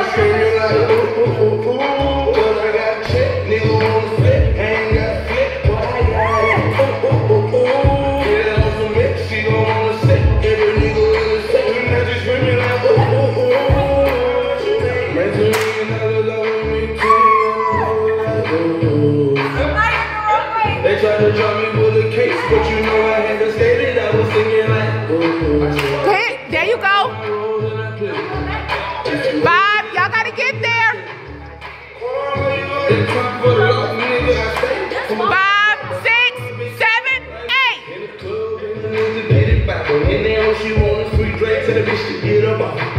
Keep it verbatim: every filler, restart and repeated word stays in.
screaming like ooh, ooh, ooh, ooh. But I got check, nigga wanna flip. I ain't got flip, but I got it. Ooh, ooh, ooh, ooh. Get on some mix, she gon' wanna sit. Every nigga in the set, and I just screaming like ooh, ooh, ooh. Make some million dollars off of me, too. They tried to drop me with a case, but you know I had to state it. I was singing like ooh. Okay, there you go. Five, y'all gotta get there. Five, six, seven, eight. In the club, in the music, get it back. In there, she want a free drink to the bitch to get up off.